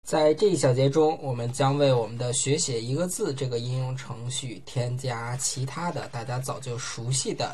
在这一小节中，我们将为我们的学写一个字这个应用程序添加其他的大家早就熟悉的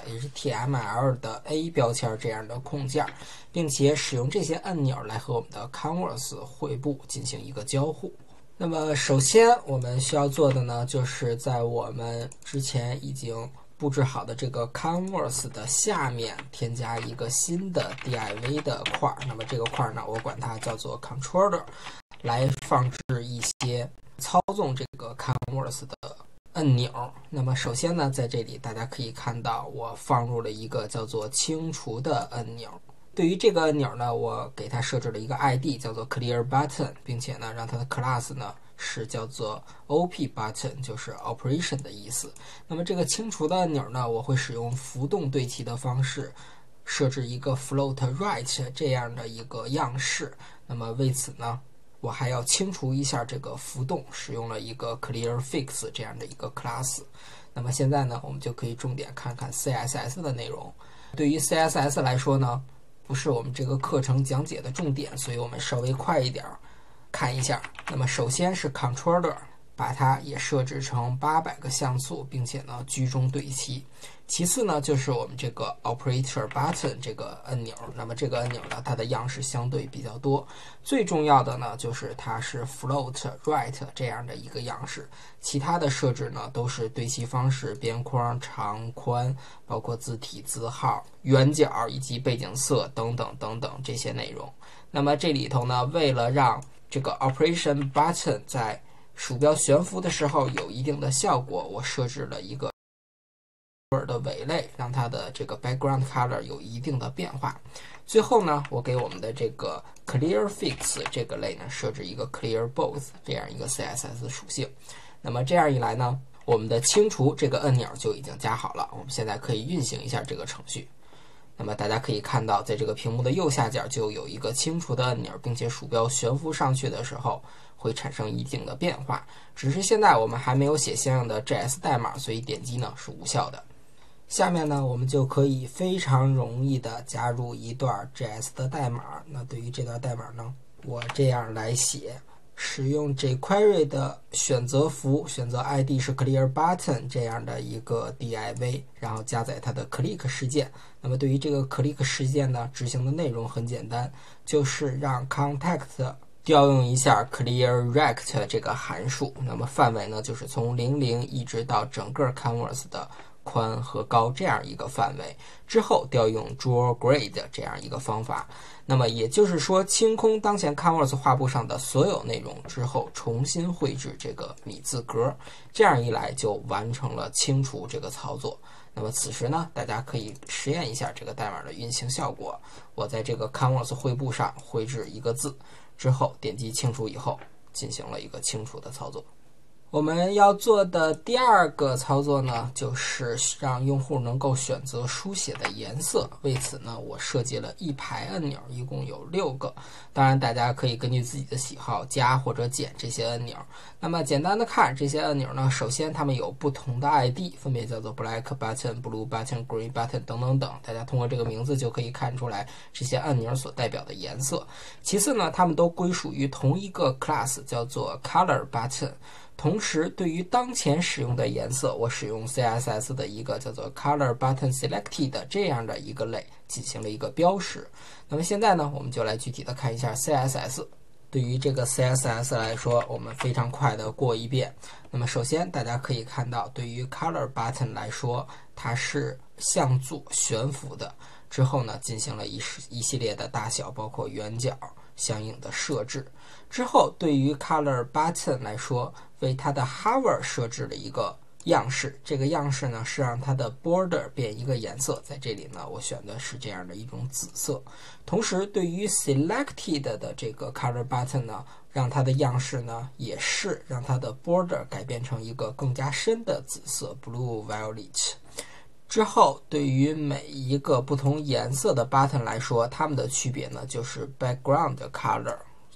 HTML 的 A 标签这样的控件，并且使用这些按钮来和我们的 Canvas 绘布进行一个交互。那么首先我们需要做的呢，就是在我们之前已经布置好的这个 Canvas 的下面添加一个新的 div 的块。那么这个块呢，我管它叫做 Controller， 来放置一些操纵这个 Canvas 的按钮。那么首先呢，在这里大家可以看到我放入了一个叫做清除的按钮。对于这个按钮呢，我给它设置了一个 ID 叫做 Clear Button， 并且呢让它的 class 呢是叫做 OP Button， 就是 Operation 的意思。那么这个清除的按钮呢，我会使用浮动对齐的方式设置一个 float right 这样的一个样式。那么为此呢，我还要清除一下这个浮动，使用了一个 Clear Fix 这样的一个 class。那么现在呢，我们就可以重点看看 CSS 的内容。对于 CSS 来说呢，不是我们这个课程讲解的重点，所以我们稍微快一点看一下。那么首先是 Controller， 把它也设置成800个像素，并且呢居中对齐。其次呢，就是我们这个 Operator Button 这个按钮。那么这个按钮呢，它的样式相对比较多。最重要的呢，就是它是 Float Right 这样的一个样式。其他的设置呢，都是对齐方式、边框、长宽，包括字体、字号、圆角以及背景色等等等等这些内容。那么这里头呢，为了让这个 Operation Button 在鼠标悬浮的时候有一定的效果，我设置了一个的尾类，让它的这个 background color 有一定的变化。最后呢，我给我们的这个 Clear Fix 这个类呢设置一个 Clear Both 这样一个 CSS 属性。那么这样一来呢，我们的清除这个按钮就已经加好了。我们现在可以运行一下这个程序。那么大家可以看到，在这个屏幕的右下角就有一个清除的按钮，并且鼠标悬浮上去的时候会产生一定的变化。只是现在我们还没有写相应的 JS 代码，所以点击呢是无效的。下面呢，我们就可以非常容易的加入一段 JS 的代码。那对于这段代码呢，我这样来写，使用 jQuery 的选择符，选择 ID 是 Clear Button 这样的一个 div， 然后加载它的 click 事件。那么对于这个 click 事件呢，执行的内容很简单，就是让 context 调用一下 clear rect 这个函数。那么范围呢，就是从00一直到整个 canvas 的宽和高这样一个范围，之后调用 draw grid 这样一个方法。那么也就是说，清空当前 Canvas 画布上的所有内容之后，重新绘制这个米字格，这样一来就完成了清除这个操作。那么此时呢，大家可以实验一下这个代码的运行效果。我在这个 Canvas 绘布上绘制一个字之后，点击清除以后，进行了一个清除的操作。我们要做的第二个操作呢，就是让用户能够选择书写的颜色。为此呢，我设计了一排按钮，一共有6个。当然，大家可以根据自己的喜好加或者减这些按钮。那么简单的看，这些按钮呢，首先它们有不同的 ID， 分别叫做 Black Button、Blue Button、Green Button 等等等。大家通过这个名字就可以看出来这些按钮所代表的颜色。其次呢，它们都归属于同一个 class， 叫做 Color Button。同时，对于当前使用的颜色，我使用 CSS 的一个叫做 Color Button Selected 这样的一个类进行了一个标识。那么现在呢，我们就来具体的看一下 CSS。对于这个 CSS 来说，我们非常快的过一遍。那么首先，大家可以看到，对于 Color Button 来说，它是向左悬浮的。之后呢，进行了一系列的大小，包括圆角相应的设置。之后，对于 Color Button 来说，为它的 hover 设置了一个样式。这个样式呢，是让它的 border 变一个颜色。在这里呢，我选的是这样的一种紫色。同时，对于 selected 的这个 Color Button 呢，让它的样式呢，也是让它的 border 改变成一个更加深的紫色 blue violet。之后，对于每一个不同颜色的 button 来说，它们的区别呢，就是 background color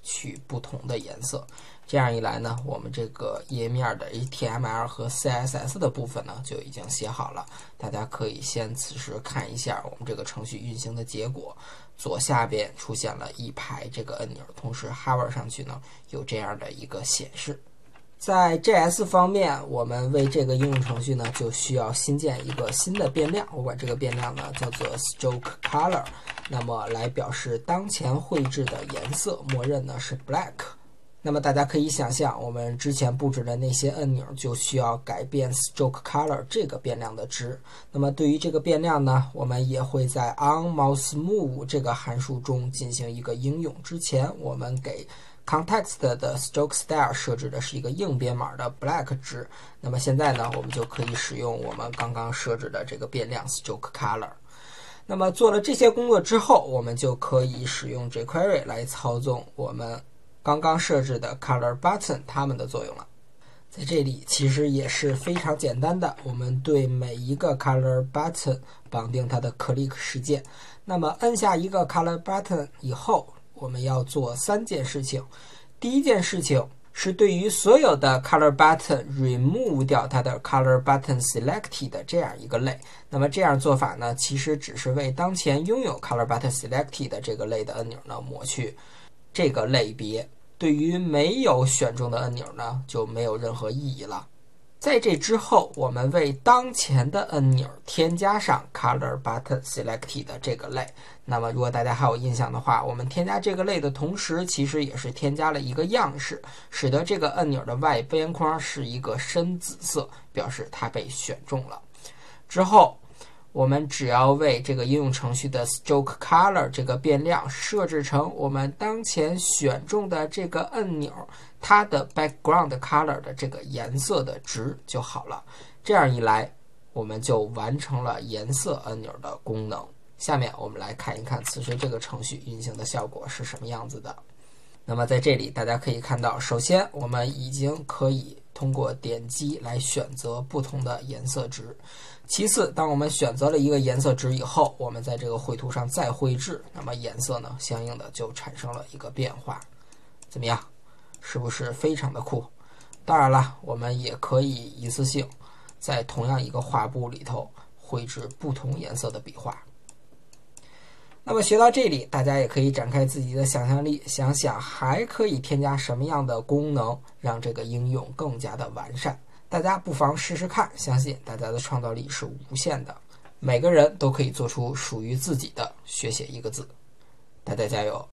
取不同的颜色。这样一来呢，我们这个页面的 HTML 和 CSS 的部分呢就已经写好了。大家可以先此时看一下我们这个程序运行的结果，左下边出现了一排这个按钮，同时 hover 上去呢有这样的一个显示。在 JS 方面，我们为这个应用程序呢就需要新建一个新的变量，我管这个变量呢叫做 stroke color， 那么来表示当前绘制的颜色，默认呢是 black。那么大家可以想象，我们之前布置的那些按钮就需要改变 stroke color 这个变量的值。那么对于这个变量呢，我们也会在 onMouseMove 这个函数中进行一个应用。之前我们给 context 的 stroke style 设置的是一个硬编码的 black 值，那么现在呢，我们就可以使用我们刚刚设置的这个变量 stroke color。那么做了这些工作之后，我们就可以使用 jQuery 来操纵我们刚刚设置的 color button 它们的作用了。在这里其实也是非常简单的，我们对每一个 color button 绑定它的 click 事件。那么按下一个 color button 以后，我们要做3件事情。第一件事情是对于所有的 color button remove 掉它的 color button selected 的这样一个类。那么这样做法呢，其实只是为当前拥有 color button selected 的这个类的按钮呢抹去这个类别。对于没有选中的按钮呢，就没有任何意义了。在这之后，我们为当前的按钮添加上 color button selected 的这个类。那么如果大家还有印象的话，我们添加这个类的同时，其实也是添加了一个样式，使得这个按钮的外边框是一个深紫色，表示它被选中了。之后我们只要为这个应用程序的 stroke color 这个变量设置成我们当前选中的这个按钮它的 background color 的这个颜色的值就好了。这样一来，我们就完成了颜色按钮的功能。下面我们来看一看此时这个程序运行的效果是什么样子的。那么在这里大家可以看到，首先我们已经可以通过点击来选择不同的颜色值。其次，当我们选择了一个颜色值以后，我们在这个绘图上再绘制，那么颜色呢，相应的就产生了一个变化。怎么样？是不是非常的酷？当然了，我们也可以一次性在同样一个画布里头绘制不同颜色的笔画。那么学到这里，大家也可以展开自己的想象力，想想还可以添加什么样的功能，让这个应用更加的完善。大家不妨试试看，相信大家的创造力是无限的，每个人都可以做出属于自己的学写一个字。大家加油！